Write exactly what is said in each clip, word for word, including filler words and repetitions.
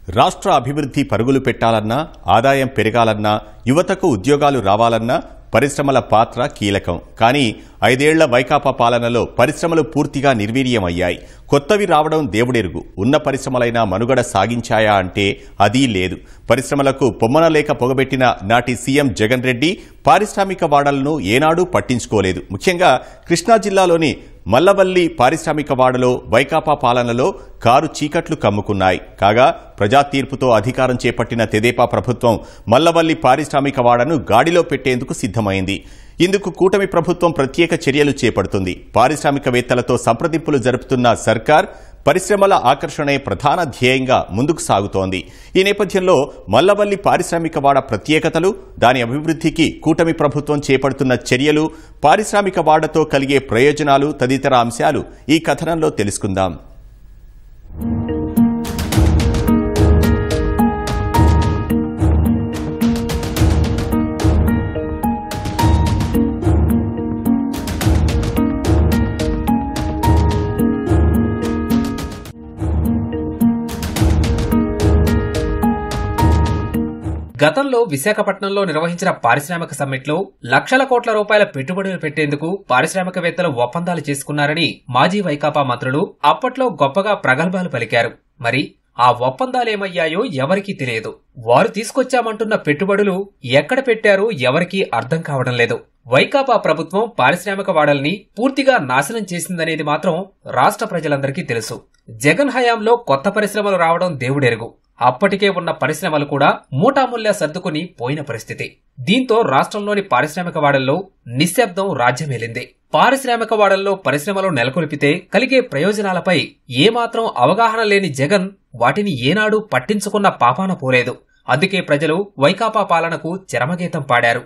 రాష్ట్ర అభివృద్ధి పరుగులు పెట్టాలన్నా, ఆదాయం పెరగాలన్నా, యువతకు ఉద్యోగాలు రావాలన్నా పరిశ్రమల పాత్ర కీలకం. కానీ ఐదేళ్ల వైకాపా పాలనలో పరిశ్రమలు పూర్తిగా నిర్వీర్యమయ్యాయి. కొత్తవి రావడం దేవుడెరుగు. ఉన్న పరిశ్రమలైనా మనుగడ సాగించాయా అంటే అదీ లేదు. పరిశ్రమలకు పొమ్మనలేక పొగబెట్టిన నాటి సీఎం జగన్ రెడ్డి పారిశ్రామిక వాడలను ఏనాడూ పట్టించుకోలేదు. ముఖ్యంగా కృష్ణా జిల్లాలోని మల్లవల్లి పారిశ్రామిక వాడలో వైకాపా పాలనలో కారు చీకట్లు కమ్ముకున్నాయి. కాగా ప్రజా తీర్పుతో అధికారం చేపట్టిన తెదేపా ప్రభుత్వం మల్లవల్లి పారిశ్రామిక వాడను గాడిలో పెట్టేందుకు సిద్ధమైంది. ఇందుకు కూటమి ప్రభుత్వం ప్రత్యేక చర్యలు చేపడుతుంది. పారిశ్రామికవేత్తలతో సంప్రదింపులు జరుపుతున్న సర్కార్ పరిశ్రమల ఆకర్షణే ప్రధాన ధ్యేయంగా ముందుకు సాగుతోంది. ఈ నేపథ్యంలో మల్లవల్లి పారిశ్రామిక వాడ ప్రత్యేకతలు, దాని అభివృద్ధికి కూటమి ప్రభుత్వం చేపడుతున్న చర్యలు, పారిశ్రామిక వాడతో కలిగే ప్రయోజనాలు తదితర అంశాలు ఈ కథనంలో తెలుసుకుందాం. గతంలో విశాఖపట్నంలో నిర్వహించిన పారిశ్రామిక సమ్మిట్లో లక్షల కోట్ల రూపాయల పెట్టుబడులు పెట్టేందుకు పారిశ్రామికవేత్తలు ఒప్పందాలు చేసుకున్నారని మాజీ వైకాపా మంత్రులు అప్పట్లో గొప్పగా ప్రగల్భాలు పలికారు. మరి ఆ ఒప్పందాలేమయ్యాయో ఎవరికీ తెలియదు. వారు తీసుకొచ్చామంటున్న పెట్టుబడులు ఎక్కడ పెట్టారో ఎవరికీ అర్థం కావడం లేదు. వైకాపా ప్రభుత్వం పారిశ్రామిక వాడల్ని పూర్తిగా నాశనం చేసిందనేది మాత్రం రాష్ట్ర ప్రజలందరికీ తెలుసు. జగన్ హయాంలో కొత్త పరిశ్రమలు రావడం దేవుడెరుగు. అప్పటికే ఉన్న పరిశ్రమలు కూడా మూటాముల్లా సర్దుకుని పోయిన పరిస్థితి. దీంతో రాష్ట్రంలోని పారిశ్రామిక వాడల్లో నిశ్శబ్దం రాజ్యమేలింది. పారిశ్రామిక వాడల్లో పరిశ్రమలు నెలకొల్పితే కలిగే ప్రయోజనాలపై ఏమాత్రం అవగాహన లేని జగన్ వాటిని ఏనాడూ పట్టించుకున్న పాపాన పోలేదు. అందుకే ప్రజలు వైకాపా పాలనకు చరమగీతం పాడారు.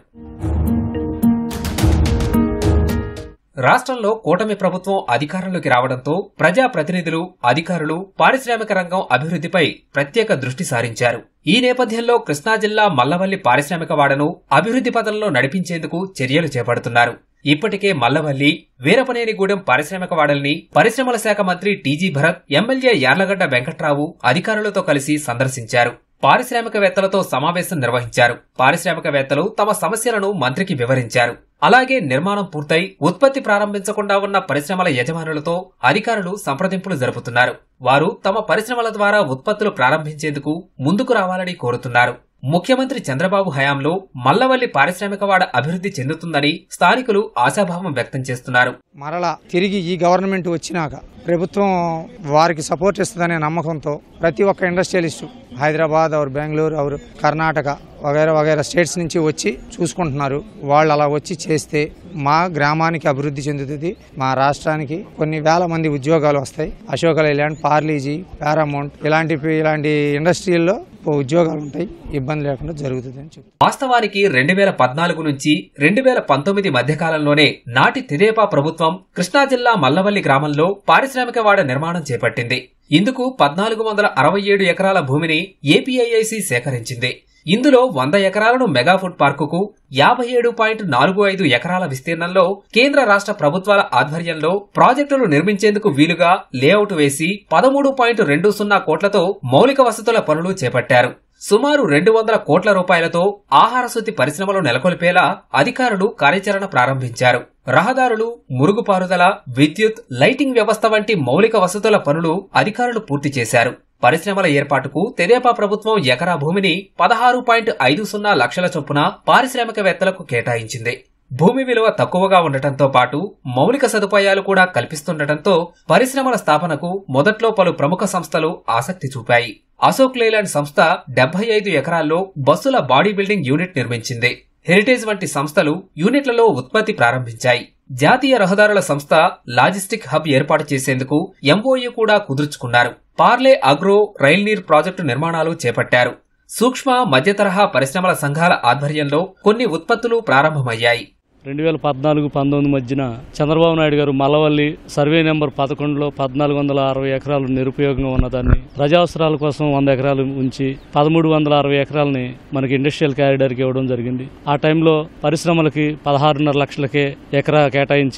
రాష్ట్రంలో కూటమి ప్రభుత్వం అధికారంలోకి రావడంతో ప్రజాప్రతినిధులు, అధికారులు పారిశ్రామిక రంగం అభివృద్ధిపై ప్రత్యేక దృష్టి సారించారు. ఈ నేపథ్యంలో కృష్ణా జిల్లా మల్లవల్లి పారిశ్రామిక వాడను అభివృద్ధి పథంలో నడిపించేందుకు చర్యలు చేపడుతున్నారు. ఇప్పటికే మల్లవల్లి, వీరపనేనిగూడెం పారిశ్రామిక వాడల్ని పరిశ్రమల శాఖ మంత్రి టీజీ భరత్, ఎమ్మెల్యే యార్లగడ్డ వెంకట్రావు అధికారులతో కలిసి సందర్శించారు. పారిశ్రామికవేత్తలతో సమావేశం నిర్వహించారు. పారిశ్రామికవేత్తలు తమ సమస్యలను మంత్రికి వివరించారు. అలాగే నిర్మాణం పూర్తయి ఉత్పత్తి ప్రారంభించకుండా ఉన్న పరిశ్రమల యజమానులతో అధికారులు సంప్రదింపులు జరుపుతున్నారు. వారు తమ పరిశ్రమల ద్వారా ఉత్పత్తులు ప్రారంభించేందుకు ముందుకు రావాలని కోరుతున్నారు. ముఖ్యమంత్రి చంద్రబాబు హయాంలో మల్లవల్లి పారిశ్రామికవాడ అభివృద్ధి చెందుతుందని స్థానికులు ఆశాభావం వ్యక్తం చేస్తున్నారు. మరలా తిరిగి ఈ గవర్నమెంట్ వచ్చినాక ప్రభుత్వం వారికి సపోర్ట్ ఇస్తుందనే నమ్మకంతో ప్రతి ఒక్క industrialist Hyderabad or Bengaluru or Karnataka వగైరా వగైరా స్టేట్స్ నుంచి వచ్చి చూసుకుంటున్నారు. వాళ్ళు అలా వచ్చి చేస్తే మా గ్రామానికి అభివృద్ధి చెందుతుంది, మా రాష్ట్రానికి కొన్ని వేల మంది ఉద్యోగాలు వస్తాయి. అశోక లైలాండ్, పార్లీజీ, పారామౌంట్ ఇలాంటి ఇలాంటి ఇండస్ట్రీల్లో ఉద్యోగాలు ఉంటాయి, ఇబ్బంది లేకుండా జరుగుతుంది అని చెప్పి. వాస్తవానికి రెండు వేల పద్నాలుగు నుంచి రెండు వేల పంతొమ్మిది మధ్య కాలంలోనే నాటి తెదేపా ప్రభుత్వం కృష్ణా జిల్లా మల్లవల్లి గ్రామంలో పారిశ్రామిక వాడ నిర్మాణం చేపట్టింది. ఇందుకు పద్నాలుగు వందల అరవై ఏడు ఎకరాల భూమిని ఏపీఐఐసి సేకరించింది. ఇందులో వంద ఎకరాలను మెగా ఫుడ్ పార్కుకు, యాభై ఏడు పాయింట్ నాలుగు ఐదు ఎకరాల విస్తీర్ణంలో కేంద్ర రాష్ట్ర ప్రభుత్వాల ఆధ్వర్యంలో ప్రాజెక్టులు నిర్మించేందుకు వీలుగా లేఅవుట్ వేసి పదమూడు పాయింట్ రెండు సున్నా కోట్లతో మౌలిక వసతుల పనులు చేపట్టారు. సుమారు రెండు వందల కోట్ల రూపాయలతో ఆహార శుద్ధి పరిశ్రమలు నెలకొల్పేలా అధికారులు కార్యాచరణ ప్రారంభించారు. రహదారులు, మురుగుపారుదల, విద్యుత్, లైటింగ్ వ్యవస్థ వంటి మౌలిక వసతుల పనులు అధికారులు పూర్తి చేశారు. పరిశ్రమల ఏర్పాటుకు తెదేపా ప్రభుత్వం ఎకరా భూమిని పదహారు పాయింట్ ఐదు సున్నా లక్షల చొప్పున పారిశ్రామికవేత్తలకు కేటాయించింది. భూమి విలువ తక్కువగా ఉండటంతో పాటు మౌలిక సదుపాయాలు కూడా కల్పిస్తుండటంతో పరిశ్రమల స్థాపనకు మొదట్లో పలు ప్రముఖ సంస్థలు ఆసక్తి చూపాయి. అశోక్ లేలాండ్ సంస్థ డెబ్బై ఐదు ఎకరాల్లో బస్సుల బాడీ బిల్డింగ్ యూనిట్ నిర్మించింది. హెరిటేజ్ వంటి సంస్థలు యూనిట్లలో ఉత్పత్తి ప్రారంభించాయి. జాతీయ రహదారుల సంస్థ లాజిస్టిక్ హబ్ ఏర్పాటు చేసేందుకు ఎంఓయూ కూడా కుదుర్చుకున్నారు. Parle Agro Rail Neer project నిర్మాణాలు చేపట్టారు. సూక్ష్మ మధ్య తరహా పరిశ్రమల సంఘాల ఆధ్వర్యంలో కొన్ని ఉత్పత్తులు ప్రారంభమయ్యాయి. రెండు వేల పద్నాలుగు పంతొమ్మిది మధ్యన చంద్రబాబు నాయుడు గారు మల్లవల్లి సర్వే నెంబర్ పదకొండులో పద్నాలుగు వందల అరవై ఎకరాలు నిరుపయోగంగా ఉన్నదాన్ని ప్రజావసరాల కోసం వంద ఎకరాలు ఉంచి పదమూడు వందల అరవై ఎకరాలని మనకి ఇండస్ట్రియల్ క్యారిడార్కి ఇవ్వడం జరిగింది. ఆ టైంలో పరిశ్రమలకి పదహారున్నర లక్షలకే ఎకరా కేటాయించి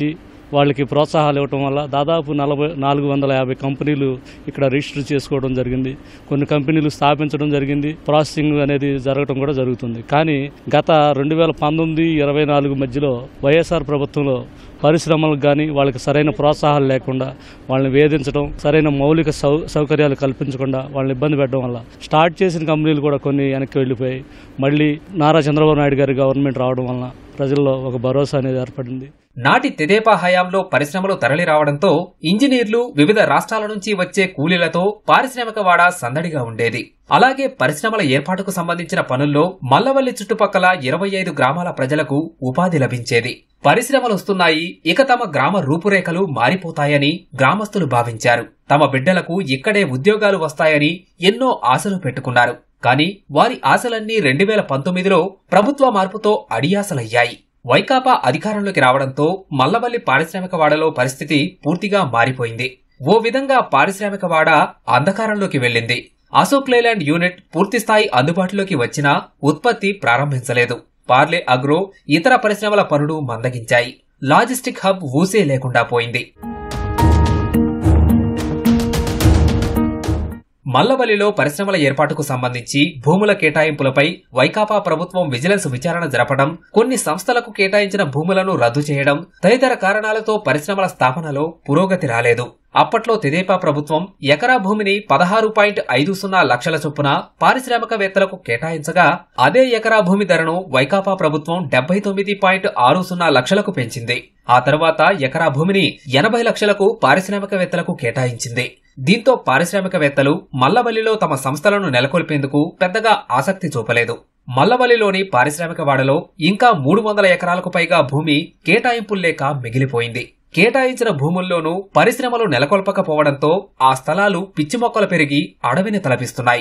వాళ్ళకి ప్రోత్సాహాలు ఇవ్వటం వల్ల దాదాపు నలభై నాలుగు వందల యాభై కంపెనీలు ఇక్కడ రిజిస్టర్ చేసుకోవడం జరిగింది. కొన్ని కంపెనీలు స్థాపించడం జరిగింది. ప్రాసెసింగ్ అనేది జరగడం కూడా జరుగుతుంది. కానీ గత రెండు వేల పంతొమ్మిది ఇరవై నాలుగు మధ్యలో వైఎస్ఆర్ ప్రభుత్వంలో పరిశ్రమలకు కానీ వాళ్ళకి సరైన ప్రోత్సాహాలు లేకుండా వాళ్ళని వేధించడం, సరైన మౌలిక సౌ సౌకర్యాలు కల్పించకుండా వాళ్ళని ఇబ్బంది పెట్టడం వల్ల స్టార్ట్ చేసిన కంపెనీలు కూడా కొన్ని వెనక్కి వెళ్ళిపోయి మళ్ళీ నారా చంద్రబాబు నాయుడు గారి గవర్నమెంట్ రావడం వలన ప్రజల్లో ఒక భరోసా అనేది ఏర్పడింది. నాటి తెదేపా హయాంలో పరిశ్రమలు తరలి రావడంతో ఇంజనీర్లు, వివిధ రాష్ట్రాల నుంచి వచ్చే కూలీలతో పారిశ్రామిక వాడ సందడిగా ఉండేది. అలాగే పరిశ్రమల ఏర్పాటుకు సంబంధించిన పనుల్లో మల్లవల్లి చుట్టుపక్కల ఇరవై ఐదు గ్రామాల ప్రజలకు ఉపాధి లభించేది. పరిశ్రమలు వస్తున్నాయి, ఇక తమ గ్రామ రూపురేఖలు మారిపోతాయని గ్రామస్తులు భావించారు. తమ బిడ్డలకు ఇక్కడే ఉద్యోగాలు వస్తాయని ఎన్నో ఆశలు పెట్టుకున్నారు. కానీ వారి ఆశలన్నీ రెండు వేల పంతొమ్మిదిలో ప్రభుత్వ మార్పుతో అడియాసలయ్యాయి. వైకాపా అధికారంలోకి రావడంతో మల్లవల్లి పారిశ్రామిక వాడలో పరిస్థితి పూర్తిగా మారిపోయింది. ఓ విధంగా పారిశ్రామిక వాడ అంధకారంలోకి వెళ్లింది. అశోక్ లేలాండ్ యూనిట్ పూర్తిస్థాయి అందుబాటులోకి వచ్చినా ఉత్పత్తి ప్రారంభించలేదు. పార్లే అగ్రో, ఇతర పరిశ్రమల పనులు మందగించాయి. లాజిస్టిక్ హబ్ ఊసే లేకుండా పోయింది. మల్లవల్లిలో పరిశ్రమల ఏర్పాటుకు సంబంధించి భూముల కేటాయింపులపై వైకాపా ప్రభుత్వం విజిలెన్స్ విచారణ జరపడం, కొన్ని సంస్థలకు కేటాయించిన భూములను రద్దు చేయడం తదితర కారణాలతో పరిశ్రమల స్థాపనలో పురోగతి రాలేదు. అప్పట్లో తెదేపా ప్రభుత్వం ఎకరా భూమిని పదహారు పాయింట్ ఐదు సున్నా లక్షల చొప్పున పారిశ్రామికవేత్తలకు కేటాయించగా అదే ఎకరా భూమి ధరను వైకాపా ప్రభుత్వం డెబ్బై తొమ్మిది పాయింట్ ఆరు సున్నా లక్షలకు పెంచింది. ఆ తర్వాత ఎకరా భూమిని ఎనభై లక్షలకు పారిశ్రామికవేత్తలకు కేటాయించింది. దీంతో పారిశ్రామికవేత్తలు మల్లవల్లిలో తమ సంస్థలను నెలకొల్పేందుకు పెద్దగా ఆసక్తి చూపలేదు. మల్లవల్లిలోని పారిశ్రామిక వాడలో ఇంకా మూడు వందల ఎకరాలకు పైగా భూమి కేటాయింపుల్లేక మిగిలిపోయింది. కేటాయించిన భూముల్లోనూ పరిశ్రమలు నెలకొల్పకపోవడంతో ఆ స్థలాలు పిచ్చి మొక్కలు పెరిగి అడవిని తలపిస్తున్నాయి.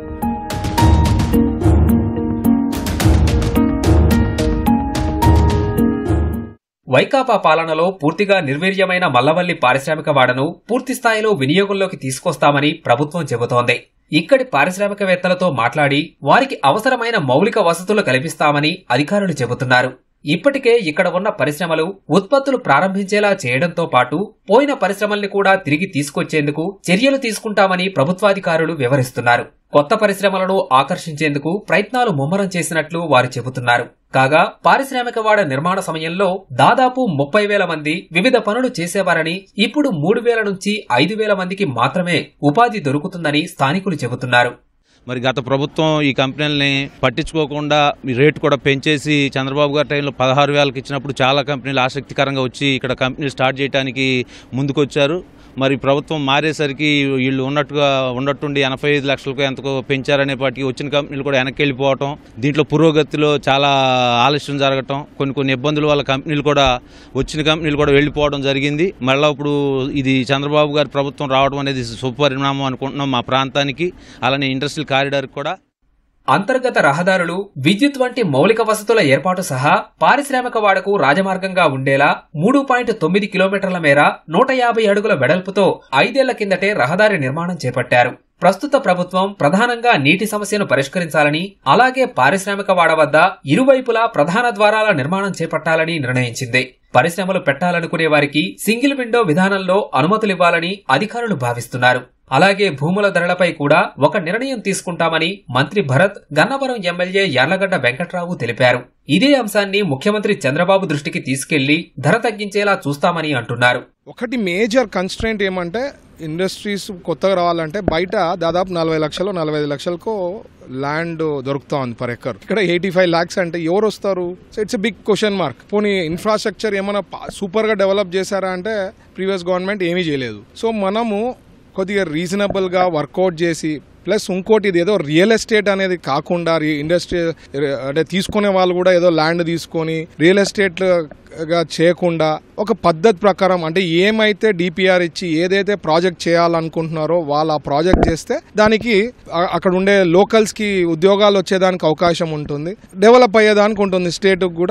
వైకాపా పాలనలో పూర్తిగా నిర్వీర్యమైన మల్లవల్లి పారిశ్రామిక వాడను పూర్తిస్థాయిలో వినియోగంలోకి తీసుకొస్తామని ప్రభుత్వం చెబుతోంది. ఇక్కడి పారిశ్రామికవేత్తలతో మాట్లాడి వారికి అవసరమైన మౌలిక వసతులు కల్పిస్తామని అధికారులు చెబుతున్నారు. ఇప్పటికే ఇక్కడ ఉన్న పరిశ్రమలు ఉత్పత్తులు ప్రారంభించేలా చేయడంతో పాటు పోయిన పరిశ్రమల్ని కూడా తిరిగి తీసుకొచ్చేందుకు చర్యలు తీసుకుంటామని ప్రభుత్వాధికారులు వివరిస్తున్నారు. కొత్త పరిశ్రమలను ఆకర్షించేందుకు ప్రయత్నాలు ముమ్మరం చేసినట్లు వారు చెబుతున్నారు. కాగా పారిశ్రామిక వాడ నిర్మాణ సమయంలో దాదాపు ముప్పై వేల మంది వివిధ పనులు చేసేవారని, ఇప్పుడు మూడు వేల నుంచి ఐదు వేల మందికి మాత్రమే ఉపాధి దొరుకుతుందని స్థానికులు చెబుతున్నారు. మరి గత ప్రభుత్వం ఈ కంపెనీలని పట్టించుకోకుండా రేటు కూడా పెంచేసి చంద్రబాబు గారి టైంలో పదహారు వేలకు ఇచ్చినప్పుడు చాలా కంపెనీలు ఆసక్తికరంగా వచ్చి ఇక్కడ కంపెనీలు స్టార్ట్ చేయడానికి ముందుకొచ్చారు. మరి ప్రభుత్వం మారేసరికి వీళ్ళు ఉన్నట్టుగా ఉన్నట్టుండి ఎనభై ఐదు లక్షలకు ఎంతకో పెంచారనేపాటికి వచ్చిన కంపెనీలు కూడా వెనక్కి వెళ్ళిపోవటం, దీంట్లో పురోగతిలో చాలా ఆలస్యం జరగటం, కొన్ని కొన్ని ఇబ్బందుల వల్ల కంపెనీలు కూడా వచ్చిన కంపెనీలు కూడా వెళ్ళిపోవడం జరిగింది. మళ్ళీ ఇప్పుడు ఇది చంద్రబాబు గారి ప్రభుత్వం రావడం అనేది శుభపరిణామం అనుకుంటున్నాం మా ప్రాంతానికి, అలానే ఇండస్ట్రియల్ కారిడార్ కూడా. అంతర్గత రహదారులు, విద్యుత్ వంటి మౌలిక వసతుల ఏర్పాటు సహా పారిశ్రామిక వాడకు రాజమార్గంగా ఉండేలా మూడు పాయింట్ తొమ్మిది కిలోమీటర్ల మేర నూట యాభై అడుగుల వెడల్పుతో ఐదేళ్ల కిందటే రహదారి నిర్మాణం చేపట్టారు. ప్రస్తుత ప్రభుత్వం ప్రధానంగా నీటి సమస్యను పరిష్కరించాలని, అలాగే పారిశ్రామిక వాడ వద్ద ఇరువైపులా ప్రధాన ద్వారాల నిర్మాణం చేపట్టాలని నిర్ణయించింది. పరిశ్రమలు పెట్టాలనుకునే వారికి సింగిల్ విండో విధానంలో అనుమతులివ్వాలని అధికారులు భావిస్తున్నారు. అలాగే భూముల ధరలపై కూడా ఒక నిర్ణయం తీసుకుంటామని మంత్రి భరత్, గన్నవరం ఎమ్మెల్యే యార్లగడ్డ వెంకట్రావు తెలిపారు. ఇదే అంశాన్ని ముఖ్యమంత్రి చంద్రబాబు దృష్టికి తీసుకెళ్లి ధర తగ్గించేలా చూస్తామని అంటున్నారు. ఒకటి మేజర్ కన్స్ట్రెయింట్ ఏమంటే ఇండస్ట్రీస్ కొత్తగా రావాలంటే బయట దాదాపు నలభై లక్షలు నలభై ఐదు లక్షలకు ల్యాండ్ దొరుకుతా ఉంది పర్ ఎకర్. ఇక్కడ ఎయిటీ ఫైవ్ లాక్స్ అంటే ఎవరు వస్తారు? So it's a big question mark. పోనీ ఇన్ఫ్రాస్ట్రక్చర్ ఏమైనా సూపర్ గా డెవలప్ చేశారా అంటే ప్రీవియస్ గవర్నమెంట్ ఏమీ చేయలేదు. సో మనము కొద్దిగా రీజనబుల్గా వర్కౌట్ చేసి, ప్లస్ ఇంకోటి ఇది ఏదో రియల్ ఎస్టేట్ అనేది కాకుండా ఇండస్ట్రీ అంటే తీసుకునే వాళ్ళు కూడా ఏదో ల్యాండ్ తీసుకొని రియల్ ఎస్టేట్ గా చేయకుండా ఒక పద్ధతి ప్రకారం అంటే ఏమైతే డిపిఆర్ ఇచ్చి ఏదైతే ప్రాజెక్ట్ చేయాలనుకుంటున్నారో వాళ్ళు ఆ ప్రాజెక్ట్ చేస్తే దానికి అక్కడ ఉండే లోకల్స్ కి ఉద్యోగాలు వచ్చేదానికి అవకాశం ఉంటుంది, డెవలప్ అయ్యేదానికి ఉంటుంది, స్టేట్ కూడా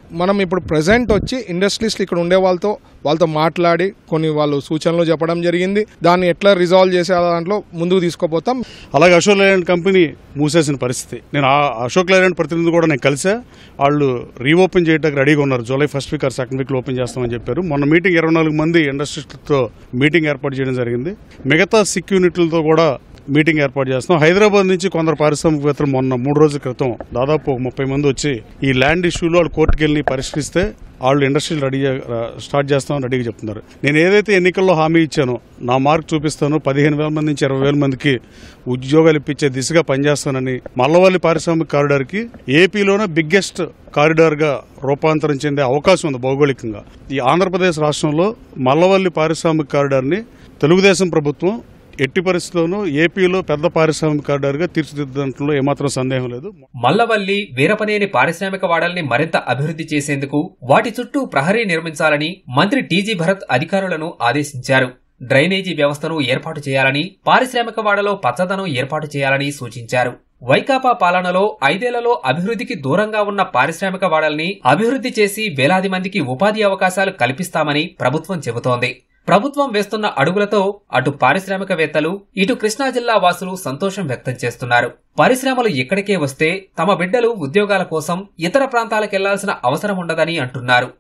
మనం ఇప్పుడు ప్రెసెంట్ వచ్చి ఇండస్ట్రీస్లో ఇక్కడ ఉండే వాళ్ళతో వాళ్ళతో మాట్లాడి కొన్ని వాళ్ళు సూచనలు చెప్పడం జరిగింది. దాన్ని ఎట్లా రిజాల్వ్ చేసే దాంట్లో ముందుకు తీసుకోపోతాం. అలాగే అశోక్ లైలాండ్ కంపెనీ మూసేసిన పరిస్థితి. నేను ఆ అశోక్ లైలాండ్ ప్రతినిధి కూడా నేను కలిసా. వాళ్ళు రీఓపెన్ చేయడానికి రెడీగా ఉన్నారు. July first week or second వీక్లో ఓపెన్ చేస్తామని చెప్పారు. మొన్న మీటింగ్ ఇరవై నాలుగు మంది ఇండస్ట్రీస్తో మీటింగ్ ఏర్పాటు చేయడం జరిగింది. మిగతా సిక్ యూనిట్లతో కూడా మీటింగ్ ఏర్పాటు చేస్తాం. హైదరాబాద్ నుంచి కొందరు పారిశ్రామికవేత్తలు మొన్న మూడు రోజుల క్రితం దాదాపు ఒక ముప్పై మంది వచ్చి ఈ ల్యాండ్ ఇష్యూలో వాళ్ళు కోర్టుకు వెళ్ళి పరిష్కరిస్తే వాళ్ళు ఇండస్ట్రీలు రెడీ స్టార్ట్ చేస్తామని రెడీగా చెప్తున్నారు. నేను ఏదైతే ఎన్నికల్లో హామీ ఇచ్చానో నా మార్క్ చూపిస్తాను, పదిహేను వేల మంది నుంచి ఇరవై వేల మందికి ఉద్యోగాలు ఇప్పించే దిశగా పనిచేస్తానని మల్లవల్లి పారిశ్రామిక కారిడార్కి ఏపీలోనే బిగ్గెస్ట్ కారిడార్గా రూపాంతరం చెందే అవకాశం ఉంది భౌగోళికంగా. ఈ ఆంధ్రప్రదేశ్ రాష్ట్రంలో మల్లవల్లి పారిశ్రామిక కారిడార్ని తెలుగుదేశం ప్రభుత్వం ఎట్టి పరిస్థితుల్లోనూ ఏపీలో పెద్ద పారిశ్రామిక కారిడార్గా తీర్చిదిద్దడంలో ఏమాత్రం సందేహం లేదు. మల్లవల్లి, వీరపనేని పారిశ్రామిక వాడల్ని మరింత అభివృద్ధి చేసేందుకు వాటి చుట్టూ ప్రహరీ నిర్మించాలని మంత్రి టీజీ భరత్ అధికారులను ఆదేశించారు. డ్రైనేజీ వ్యవస్థను ఏర్పాటు చేయాలని, పారిశ్రామిక వాడలో పచ్చదనం ఏర్పాటు చేయాలని సూచించారు. వైకాపా పాలనలో ఐదేళ్లలో అభివృద్ధికి దూరంగా ఉన్న పారిశ్రామిక వాడల్ని అభివృద్ధి చేసి వేలాది మందికి ఉపాధి అవకాశాలు కల్పిస్తామని ప్రభుత్వం చెబుతోంది. ప్రభుత్వం వేస్తున్న అడుగులతో అటు పారిశ్రామికవేత్తలు, ఇటు కృష్ణా జిల్లా వాసులు సంతోషం వ్యక్తం చేస్తున్నారు. పరిశ్రమలు ఇక్కడికే వస్తే తమ బిడ్డలు ఉద్యోగాల కోసం ఇతర ప్రాంతాలకెళ్లాల్సిన అవసరం ఉండదని అంటున్నారు.